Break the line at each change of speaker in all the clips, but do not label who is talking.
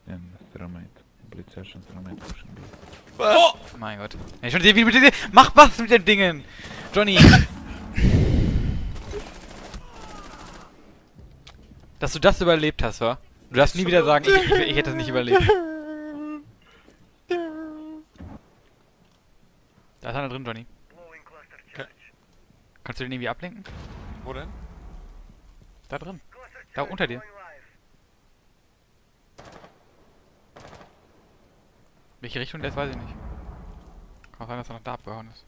Oh mein Gott. Hey, schon bitte, mach was mit den Dingen! Johnny! Dass du das überlebt hast, wa? Du darfst nie wieder sagen, ich hätte das nicht überlebt. Da ist einer drin, Johnny.
Okay.
Kannst du den irgendwie ablenken?
Wo denn?
Da drin. Da unter dir. Welche Richtung der ist, weiß ich nicht. Kann auch sein, dass er noch da abgehauen ist.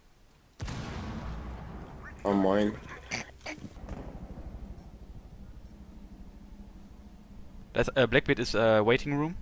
Oh moin.
Das Blackbeard ist Waiting Room.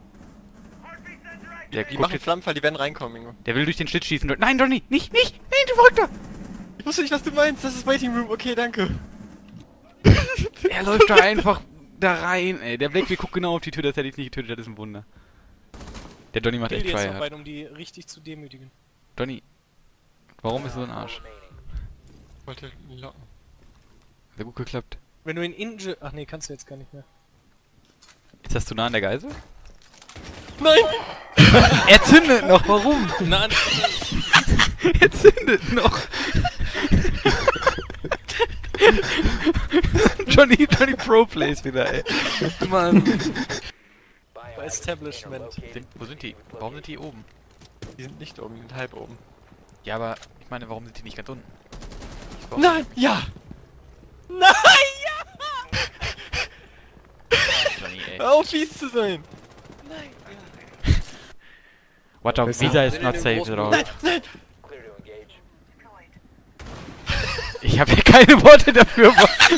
Der
Die
guckt
machen
jetzt,
Flammenfall, die werden reinkommen, Ingo.
der will durch den Schlitz schießen. Nein, Johnny! Nicht! Nein, du Verrückter!
Ich wusste nicht, was du meinst. Das ist Waiting Room. Okay, danke.
Er läuft da einfach da rein, ey. Der Blackbeard guckt genau auf die Tür, das hätte ich nicht getötet, das ist ein Wunder. Der Johnny macht
Ich
echt
will jetzt noch
Tryhard.
weit, um die richtig zu demütigen.
Johnny, warum bist du so ein Arsch?
Wollte locken.
Hat ja gut geklappt.
Wenn du ihn Inge... Ach nee, kannst du jetzt gar nicht mehr.
Ist das zu nah an der Geisel?
Nein!
Er zündet noch, warum?
Nein,
Er zündet noch. Johnny Pro Plays wieder, ey. Mann.
bei Establishment.
Wo sind die? Warum sind die oben?
Die sind nicht oben, die sind halb oben.
Ja, aber ich meine, warum sind die nicht ganz unten?
Nein! Ja!
Nein!
Johnny, ey.
Hör auf, fies zu sein!
Watch out, Visa is not safe at all.
Nein! Nein!
Ich habe hier keine Worte dafür.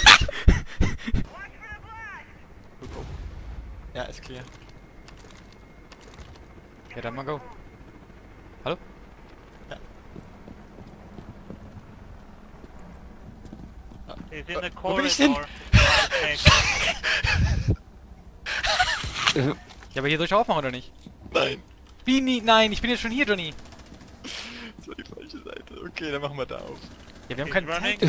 Ja, ist clear.
Ja, dann mal go. Hallo?
Wo bin ich denn?
Ja, aber hier soll ich aufmachen, oder nicht?
Nein!
Wie nie? Nein, ich bin jetzt schon hier, Johnny.
Das war die falsche Seite. Okay, dann machen wir da auf.
Ja, wir haben keine Zeit.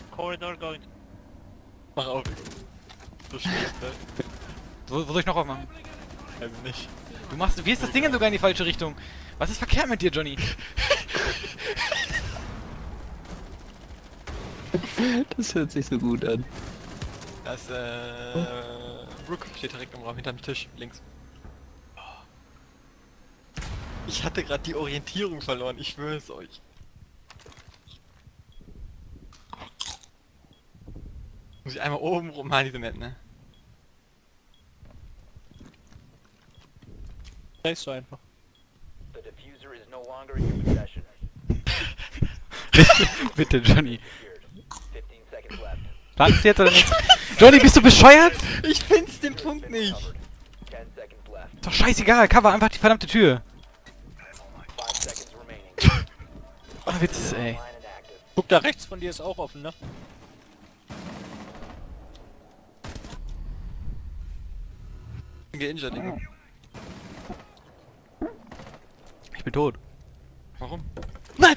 Mach auf, Ingo. So schlecht, ne?
Wo soll ich noch aufmachen?
Also nicht.
Du machst, wie ist das Ding denn sogar in die falsche Richtung? Was ist verkehrt mit dir, Johnny?
Das hört sich so gut an.
Das, Rook steht direkt im Raum, hinterm Tisch, links. Ich hatte gerade die Orientierung verloren, ich schwöre es euch. Muss ich einmal oben rum machen, diese Map, ne?
Sagst du einfach.
Bitte, Johnny. Planst du jetzt oder nicht? Johnny, bist du bescheuert?
Ich find's den Punkt nicht!
Ist doch scheißegal, cover einfach die verdammte Tür. Oh, Witz, ey.
Guck, da rechts von dir ist auch offen, ne?
Ich bin geinjured, Ingo.
Ich bin tot.
Warum? Nein!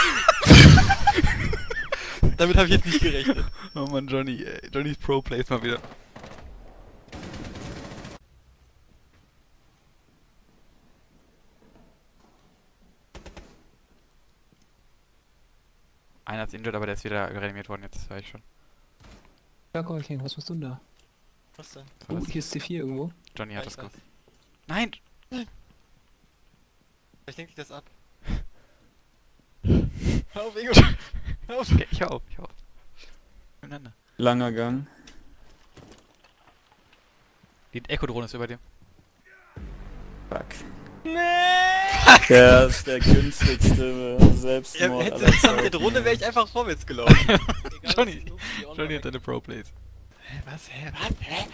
Damit habe ich jetzt nicht gerechnet.
Oh Mann, Johnny, ey. Johnny's Pro Plays mal wieder. Einer ist injured, aber der ist wieder reanimiert worden, jetzt weiß ich schon.
Ja, Kolchen, was machst du denn da?
Was denn?
Oh, hier ist C4 irgendwo.
Johnny hat
Ja,
das
ich weiß.
gemacht. Nein!
Vielleicht denkt sich das ab. Hör auf, Ingo! Hör auf!
Okay, ich hör auf. Miteinander.
Langer Gang.
Die Echo-Drohne ist über dir.
Fuck.
Nee!
Der ist der günstigste
Ja,
Selbstmord
hätte
aller
ich mit der
Zeiten.
Drohne wäre ich einfach vorwärts gelaufen.
Johnny hat seine Pro Plays.
Hä, was? Hä? Was? Hä?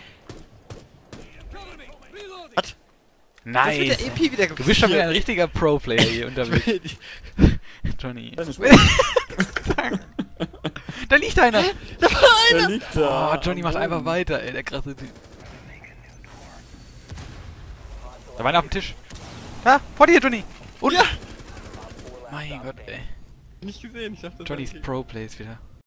Nice!
Das wird der EP wieder
Du bist schon wieder ein
kopiert.
richtiger Pro-Player hier unterwegs. Johnny. Da liegt einer!
Der liegt da.
Oh, Johnny macht einfach weiter, ey, der krasse Typ. Da war einer auf dem Tisch. Da, vor dir, Johnny! Und
Ja!
mein Gott, ey.
Nicht gesehen, ich dachte, das
Johnny's
war okay.
Pro Plays wieder.